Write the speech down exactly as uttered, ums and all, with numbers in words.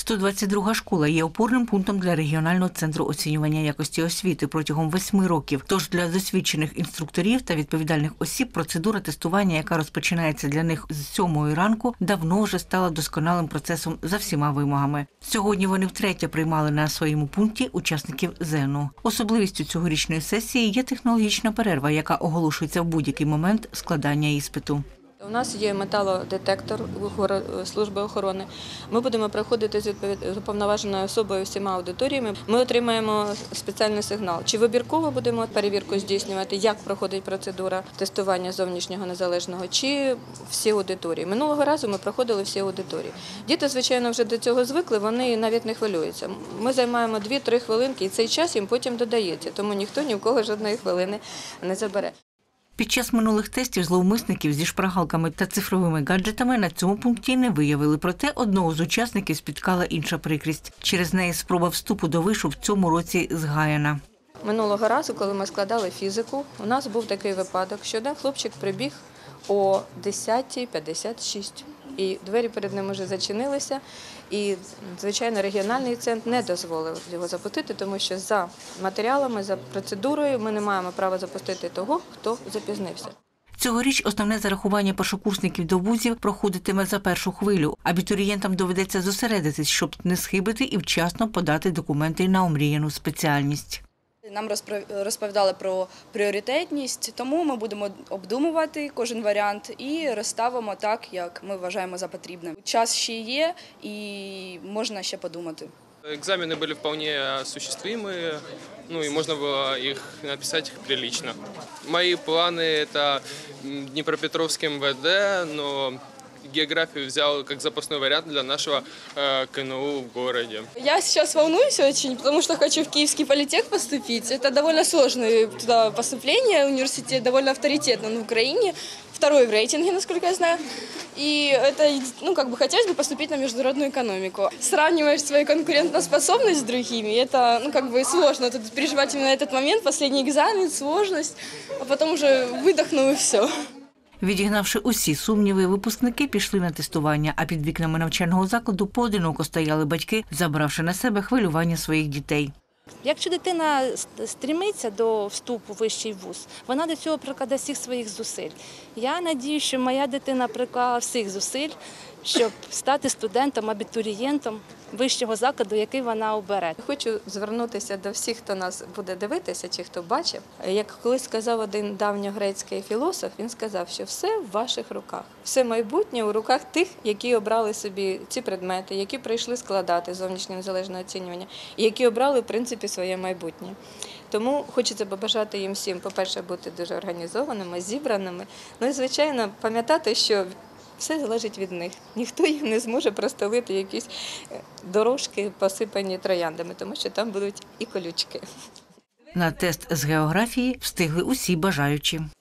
сто двадцять друга школа є опорним пунктом для регіонального центру оцінювання якості освіти протягом восьми років. Тож для досвідчених інструкторів та відповідальних осіб процедура тестування, яка розпочинається для них з сьомої ранку, давно вже стала досконалим процесом за всіма вимогами. Сьогодні вони втретє приймали на своєму пункті учасників ЗЕНу. Особливістю цьогорічної сесії є технологічна перерва, яка оголошується в будь-який момент складання іспиту. У нас є металодетектор служби охорони. Ми будемо проходити з уповноваженою особою всіма аудиторіями. Ми отримаємо спеціальний сигнал. Чи вибірково будемо перевірку здійснювати, як проходить процедура тестування зовнішнього незалежного, чи всі аудиторії. Минулого разу ми проходили всі аудиторії. Діти, звичайно, вже до цього звикли, вони навіть не хвилюються. Ми займаємо дві-три хвилинки, і цей час їм потім додається, тому ніхто ні в кого жодної хвилини не забере. Під час минулих тестів зловмисників зі шпаргалками та цифровими гаджетами на цьому пункті не виявили. Проте одного з учасників спіткала інша прикрість. Через неї спроба вступу до вишу в цьому році згаяна. Минулого разу, коли ми складали фізику, у нас був такий випадок, що один хлопчик прибіг о десята п'ятдесят шість. І двері перед ним вже зачинилися, і, звичайно, регіональний центр не дозволив його запустити, тому що за матеріалами, за процедурою ми не маємо права запустити того, хто запізнився. Цьогоріч основне зарахування першокурсників до вузів проходитиме за першу хвилю. Абітурієнтам доведеться зосередитись, щоб не схибити і вчасно подати документи на омріяну спеціальність. Нам розповідали про пріоритетність, тому ми будемо обдумувати кожен варіант і розставимо так, як ми вважаємо за потрібне. Час ще є і можна ще подумати. Экзамены были вполне осуществимые, ну и можно было их написать прилично. Мои планы – это Днепропетровский эм вэ дэ, но географию взял как запасной вариант для нашего э, ка эн у в городе. Я сейчас волнуюсь очень, потому что хочу в Киевский политех поступить. Это довольно сложное туда поступление, университет довольно авторитетный на Украине, второй в рейтинге, насколько я знаю. И это, ну, как бы хотелось бы поступить на международную экономику. Сравниваешь свою конкурентоспособность с другими, это, ну, как бы сложно. Тут переживать именно этот момент, последний экзамен, сложность, а потом уже выдохнул и все. Відігнавши усі сумніви, випускники пішли на тестування, а під вікнами навчального закладу поодиноко стояли батьки, забравши на себе хвилювання своїх дітей. Якщо дитина стрімиться до вступу в вищий вуз, вона до цього прикладе всіх своїх зусиль. Я сподіваюся, що моя дитина приклала всіх зусиль, щоб стати студентом, абітурієнтом вищого закладу, який вона обере. Хочу звернутися до всіх, хто нас буде дивитися чи хто бачив. Як колись сказав один давньогрецький філософ, він сказав, що все в ваших руках. Все майбутнє у руках тих, які обрали собі ці предмети, які прийшли складати зовнішнє незалежне оцінювання, і які обрали, в принципі, своє майбутнє. Тому хочеться побажати їм всім, по-перше, бути дуже організованими, зібраними, ну і, звичайно, пам'ятати, що все залежить від них. Ніхто їм не зможе простелити якісь дорожки, посипані трояндами, тому що там будуть і колючки. На тест з географії встигли усі бажаючі.